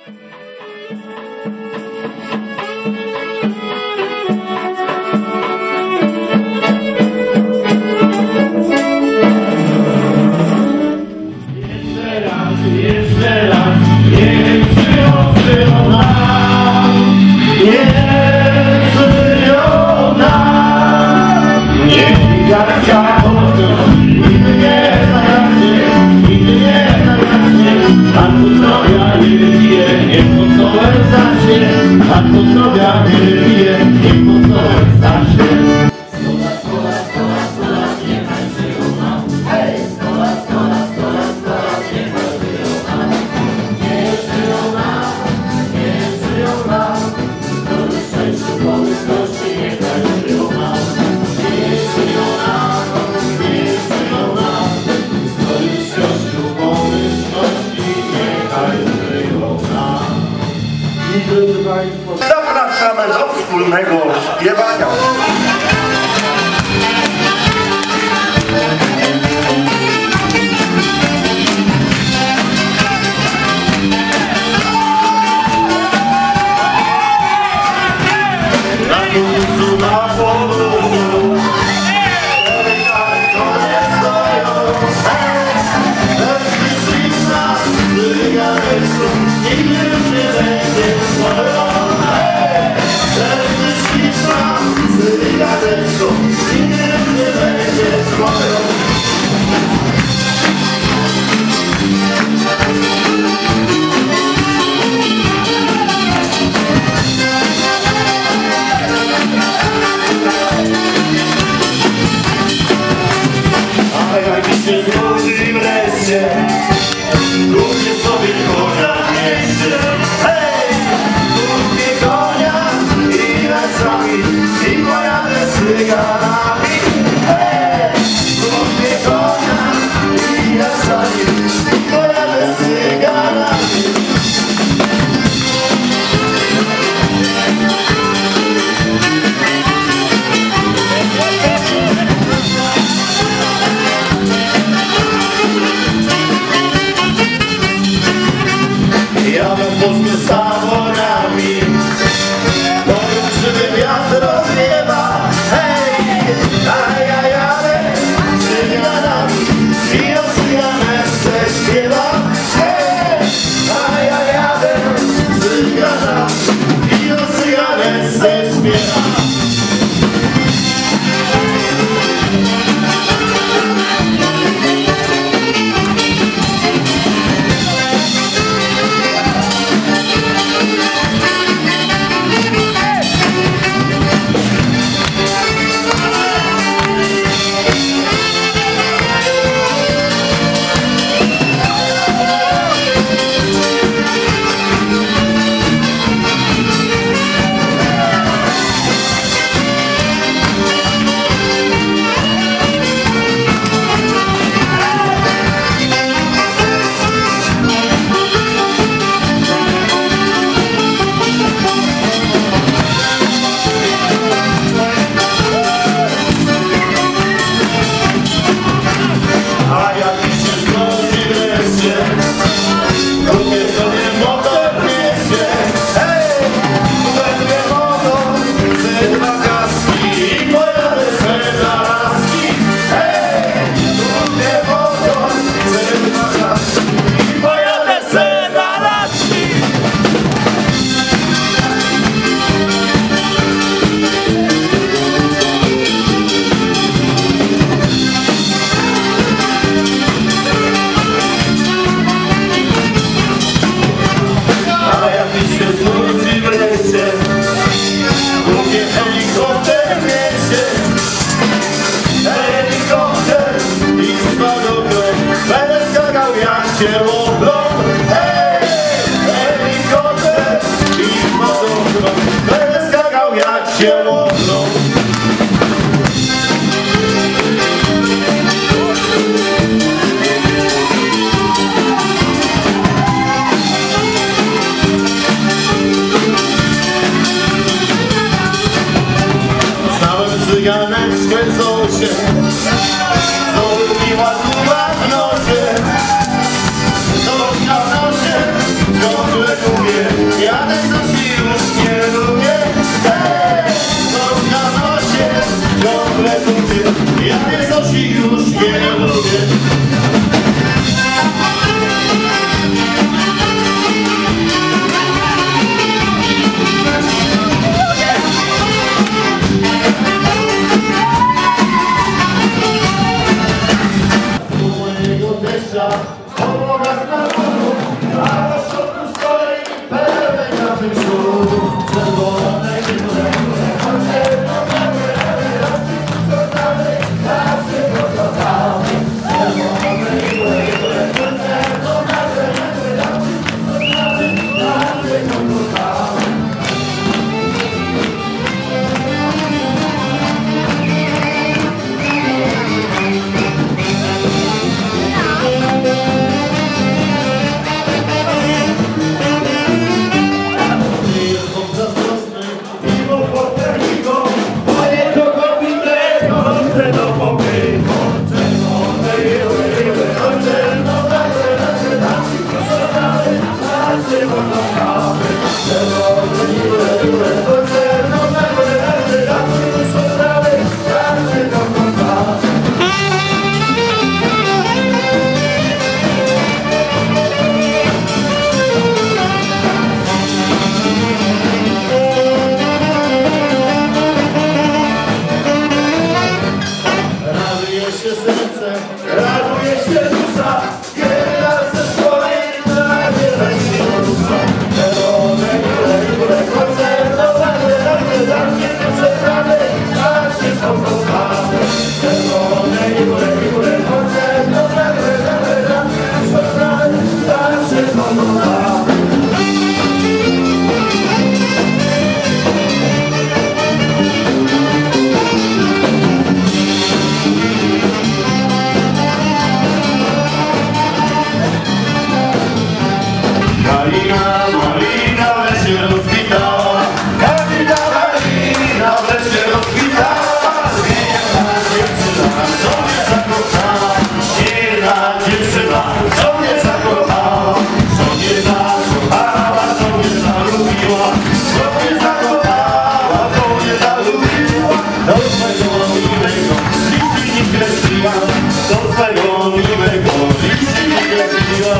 Zapraszamy do wspólnego śpiewania. Na górzu, na podwórzu, nigdy już nie będzie swoją. Ale jak się zgodzi wreszcie, lubię sobie konia w mieście. Hej! Lubię konia i lecami, i pojadę z cyganami. Hej! Lubię konia i lecami, i pojadę z cyganami. Jadę w Polskę z samochodami, bo krzywy wiatr rozwiewa. Hej, a ja jadę z cyganami i o cyganeczce śpiewam. Hej, a ja jadę z cyganami i o cyganeczce śpiewam. Raduje się dusza, kiedy raz ze swojej nagi weźmie dusza. Czerwone góle, koncertowane, dam się przebrane, a się pokochamy. Czerwone góle, koncertowane, dam się przebrane, a się pokochamy. Malina wreszcie rozkwitała, Malina wreszcie rozkwitała. Jedna dziewczyna, co mnie zakochała, jedna dziewczyna, co mnie zakochała, co mnie zakochała, co mnie zalubiła, co mnie zakochała, co mnie zalubiła. Do swego miłego liści nie kreśliła, do swego miłego liści nie kreśliła.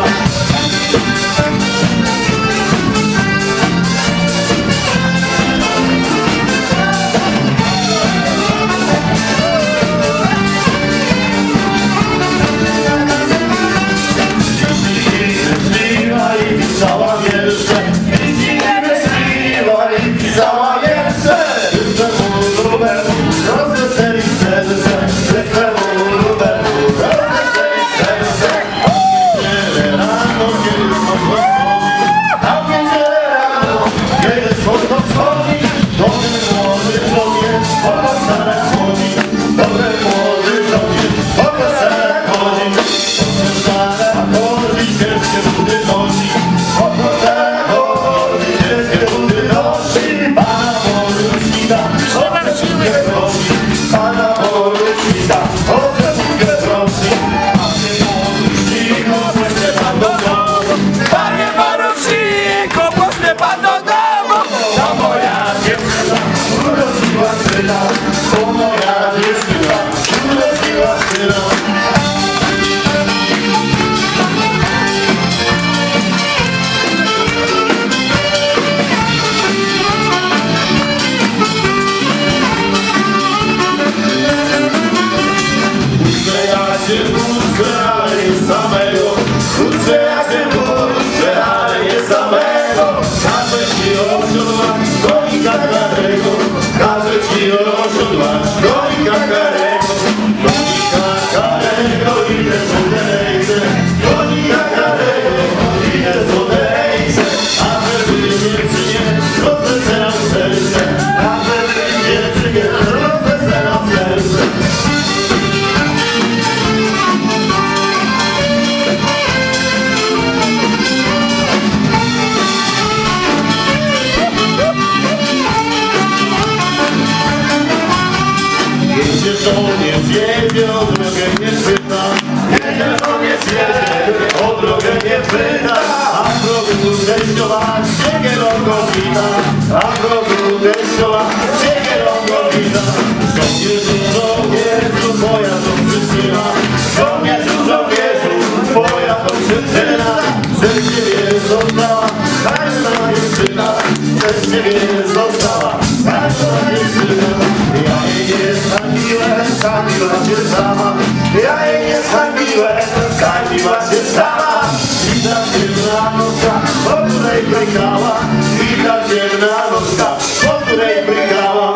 Pisała wiersze, pisała wiersze. Twemu Robertu rozweseli serce, twemu Robertu rozweseli serce. A w niedzielę rano, kiedy słonko wschodzi, dobry młody żołnierz po koszarach chodzi. Dobry młody żołnierz po koszarach chodzi. Po koszarach chodzi, ciężkie buty nosi. Po koszarach chodzi, ciężkie buty nosi. Pana porucznika, o zeputkę prosi. Pana porucznika, o zeputkę prosi. Panie poruczniku, pośle pan do domu. To moja dziewczyna urodziła syna. To moja dziewczyna urodziła syna. Ale jest samego, kurczę ja się kurczę, ale jest samego. Każę ci osiodłać konika karego, każę ci osiodłać konika karego. Konika karego, idę z odejście, konika karego, idę z odejście. A żeby dziewczynie rozweselam serce, a żeby dziewczynie rozweselam serce. Jedzie żołnierz, jedzie, o drogę nie pyta. Jedzie żołnierz, jedzie, o drogę nie pyta. A w progu teściowa Siegierowgo wita. A w progu teściowa Siegierowgo wita. Żołnierzu, żołnierzu, moja to przyczyna. Żołnierzu, żołnierzu, moja to przyczyna. Przez ciebie została każda dziewczyna. Przez ciebie została każda dziewczyna. Ja jej nie zhańbiłem, zhańbiła się sama. Ja jej nie zhańbiłem, zhańbiła się sama. Widać ciemna noska, po której brykała. Widać ciemna noska, po której brykała.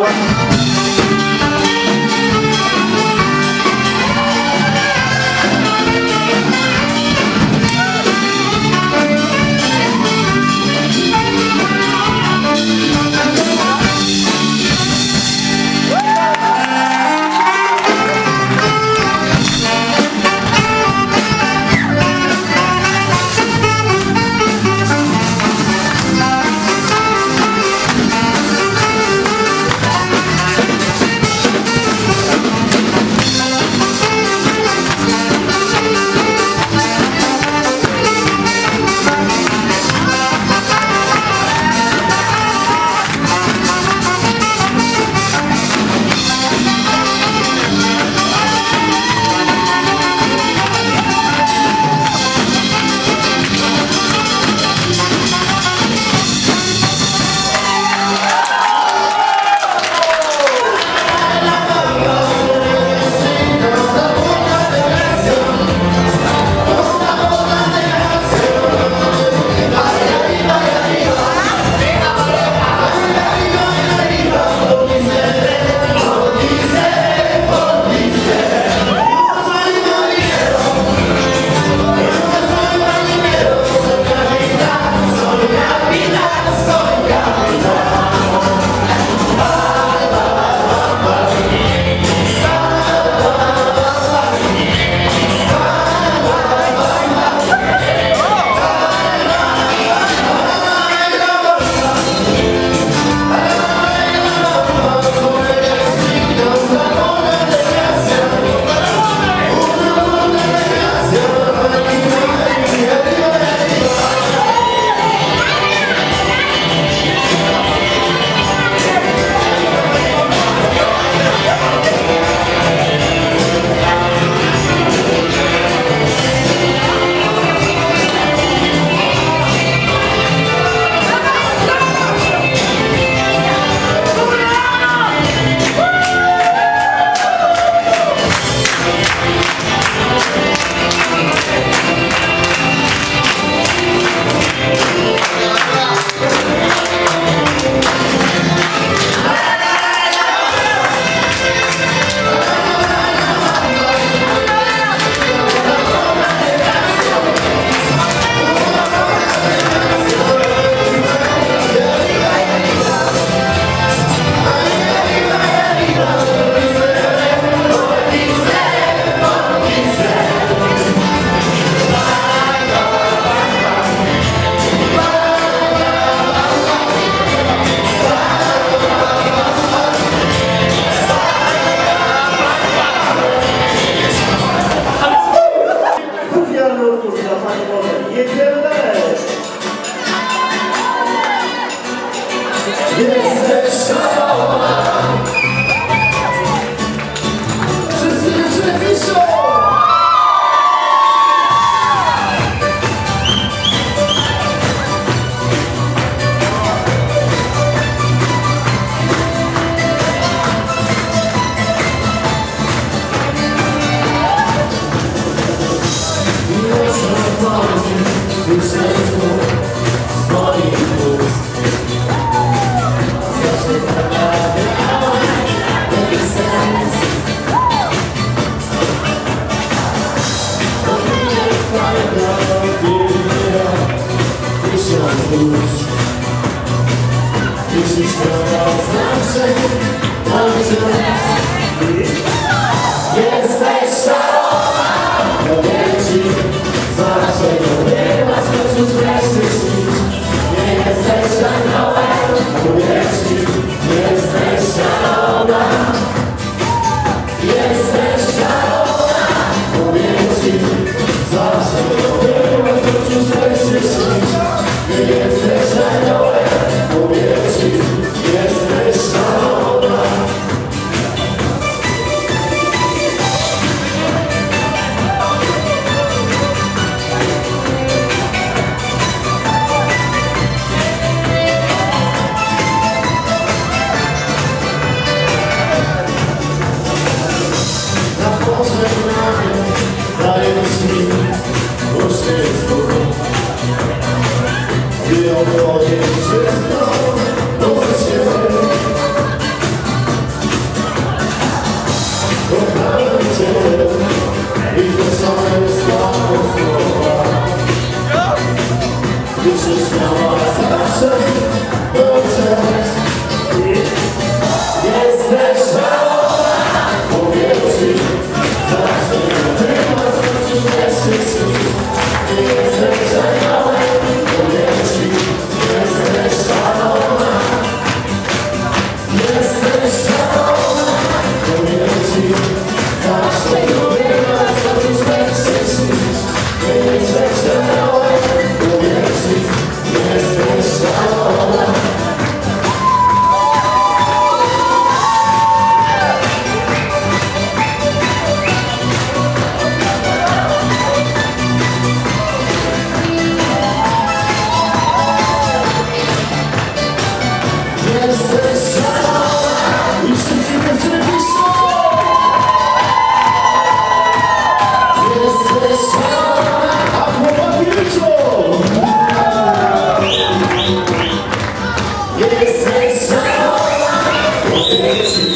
Jesteś szalona. Wszyscy dziewczyny piszą. Jeśli śpiewał zawsze, jesteś szalona. Mówię ci, zawsze nie ma skończyć wreszcie śnić. Nie jesteś aniołem. Mówię ci, jesteś szalona. Jesteś szalona. Mówię ci, zawsze nie ma skończyć wreszcie śnić. Nie jesteś aniołem. Mówię ci, jesteś szalona. Na pożegnanie dajesz mi uśmiech. Gdy odchodzę wszystko do ciebie, kocham cię i to same słabo słowa. Gdy się śmiała zawsze dobrze. Jesteś szalona. Mówię ci, zawsze nie ma skończyć wreszcie śnić. Nie jesteś aniołem. Mówię ci, jesteś szalona. Jesteś szalona. Mówię ci, zawsze nie ma skończyć wreszcie śnić. Nie jesteś aniołem. Mówię ci, jesteś szalona. Jesteś szalona. I wszyscy dziewczyny piszą. Jesteś szalona. A chłopaki liczą. Jesteś szalona.